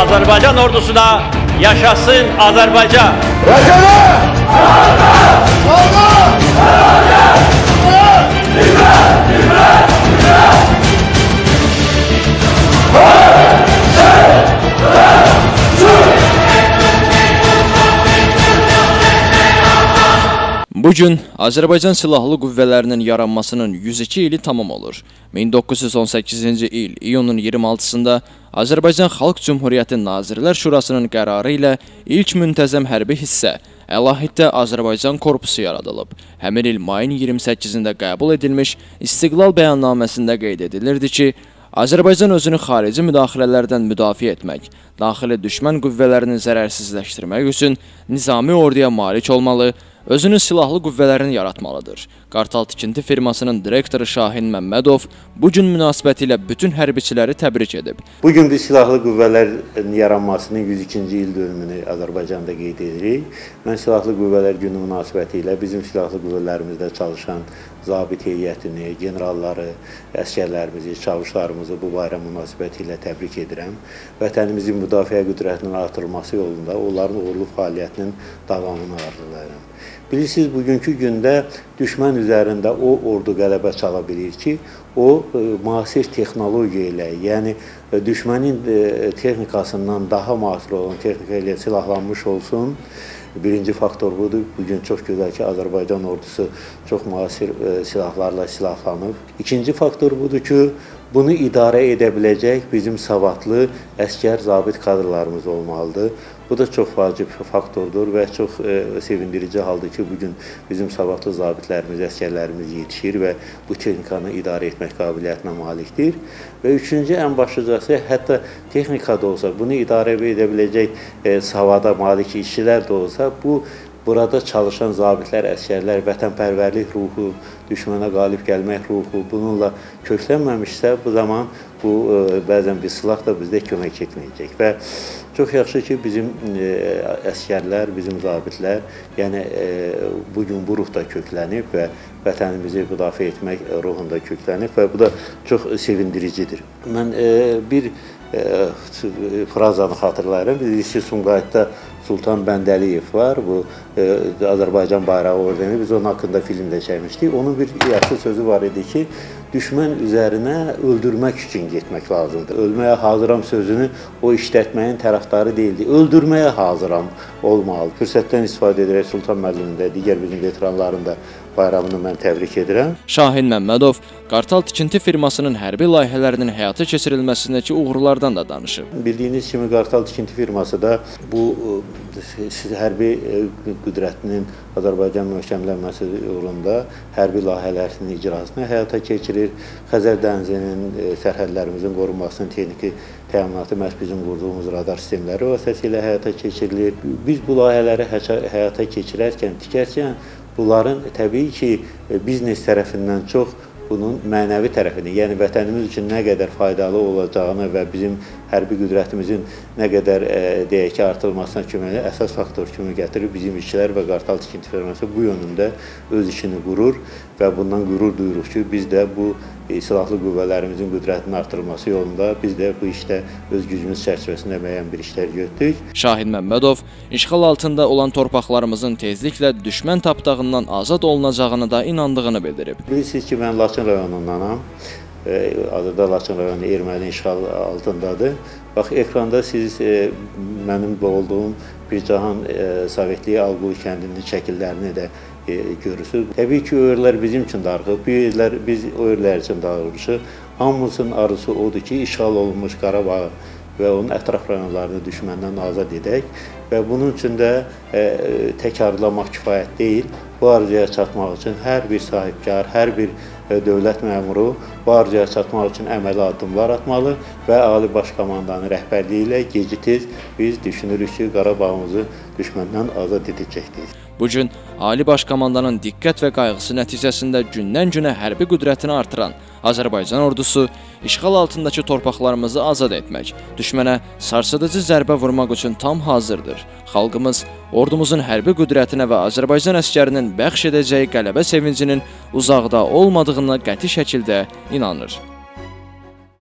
Azərbaycan ordusuna yaşasın Azərbaycan! Bugün Azərbaycan Silahlı Qüvvələrinin yaranmasının 102 ili tamam olur. 1918-ci il iyunun 26-sında Azərbaycan Xalq Cümhuriyyəti Nazirlər Şurasının qərarı ilə ilk müntəzəm hərbi hissə Əlahiddə Azərbaycan Korpusu yaradılıb. Həmin il mayın 28-də qəbul edilmiş İstiqlal bəyannaməsində qeyd edilirdi ki, Azərbaycan özünü xarici müdaxilələrdən müdafiə etmək, daxili düşmən qüvvələrini zərərsizləşdirmək üçün nizami orduya malik olmalı, özünün silahlı qüvvələrini yaratmalıdır. Qartal Tikinti firmasının direktoru Şahin Məmmədov bu gün münasibətilə bütün hərbiçiləri təbrik edib. Bugün biz silahlı qüvvələrin yaranmasının 102-ci il dönümünü Azərbaycanda qeyd edirik. Mən silahlı qüvvələr günü münasibətilə bizim silahlı qüvvələrimizdə çalışan zabit heyətini, generalları, əsgərlərimizi, çavuşlarımızı bu bayram münasibətilə təbrik edirəm. Vətənimizin müdafiə qüdrətinin artırılması yolunda onların uğurlu fəaliyyətinin davamını arzulayıram. Bilirsiniz, bugünkü gündə düşmən üzərində o ordu qələbə çala bilir ki, o müasir texnologiya ilə, yəni düşmənin texnikasından daha müasir olan texnika ilə silahlanmış olsun. Birinci faktor budur. Bugün çox gözəl ki, Azərbaycan ordusu çox müasir silahlarla silahlanıb. İkinci faktor budur ki, bunu idarə edə biləcək bizim savadlı əskər, zabit kadrlarımız olmalıdır. Bu da çox vacib faktordur və çox sevindirici haldır ki, bugün bizim savadlı zabitlərimiz, əskərlərimiz yetişir və bu texnikanı idarə etmək qabiliyyətinə malikdir. Və üçüncü, ən başlıcası, hətta texnikada olsa, bunu idarə edə biləcək savada malik işçilər də olsa, burada çalışan zabitlər, əskərlər, vətənpərvərlik ruhu, düşmənə qalib gəlmək ruhu bununla köklənməmişsə, bu zaman bəzən bir silah da bizdə kömək etməyəcək. Və çox yaxşı ki, bizim əskərlər, bizim zabitlər, yəni bugün bu ruhda köklənib və vətənimizi müdafiə etmək ruhunda köklənib və bu da çox sevindiricidir. Mən bir frazanı xatırlayıram. Biz Sumqayıtda Sultan Bəndəliyev var, bu Azərbaycan bayrağı ordeni, biz onun haqqında film də çəkmişdik. Onun bir yaxşı sözü var idi ki, düşmən üzərinə öldürmək üçün getmək lazımdır. Ölməyə hazıram sözünü o işlətməyin tərəfdarı deyildi. Öldürməyə hazıram olmalı. Fürsətdən istifadə edərək Sultan müəllimin də, digər bizim veteranların da bayramını mən təbrik edirəm. Şahin Məmmədov Qartal Tikinti firmasının hərbi layihələrinin həyata keçirilməsindəki uğurlardan da danışıb. Bildiyiniz kimi Qartal Tikinti firması da bu hərbi qüdrətinin Azərbaycan möhkəmlənməsi yolunda hərbi layihələrinin icrasını həyata keçirir. Xəzər dənizinin, sərhədlərimizin qorunmasının texniki təminatı məhz bizim qurduğumuz radar sistemləri vasitəsilə həyata keçirilir. Biz bu layihələri həyata keçirərkən, tikərkən bunların təbii ki, biznes tərəfindən çox bunun mənəvi tərəfini, yəni vətənimiz üçün nə qədər faydalı olacağını və bizim hərbi qüdrətimizin nə qədər deyək ki, artırılmasına kömək əsas faktor kimi gətirir. Bizim işçilər və Qartal Tikinti firması bu yönündə öz işini qurur və bundan qürur duyuruq ki, biz də bu silahlı qüvvələrimizin qüdrətinin artırılması yolunda biz də bu işdə öz gücümüz çərçivəsində müəyyən bir işlər gördük. Şahin Məmmədov işğal altında olan torpaqlarımızın tezliklə düşmən tapdağından azad olunacağını da inandığını bildirib. Bilirsiniz ki, mən Laçın rayonundanam. Adada Laçın rayonu erməni işğal altındadır. Bax, ekranda siz mənim olduğum Bircahan Sovetliyi Alqulu kəndinin şəkillərini də görürsünüz. Təbii ki, o yerlər bizim üçün darıxıb, biz o yerlər üçün darıxmışıq. Hamımızın arzusu odur ki, işğal olunmuş Qarabağı və onun ətraf rayonlarını düşməndən azad edək və bunun üçün də tək arzulanmaq kifayət deyil. Bu arzuya çatmaq üçün hər bir sahibkar, hər bir dövlət məmuru bu arzuya çatmaq üçün əməli addımlar atmalı və Ali Baş Komandanın rəhbərliyi ilə gec-tez biz düşünürük ki, Qarabağımızı düşməndən azad edəcəkdir. Bugün Ali Baş Komandanın diqqət və qayğısı nəticəsində gündən-günə hərbi qüdrətini artıran Azərbaycan ordusu işğal altındakı torpaqlarımızı azad etmək, düşmənə sarsıdıcı zərbə vurmaq üçün tam hazırdır. Xalqımız ordumuzun hərbi qüdrətinə və Azərbaycan əskərinin bəxş edəcəyi qələbə sevincinin uzaqda olmadığına qəti şəkildə inanır.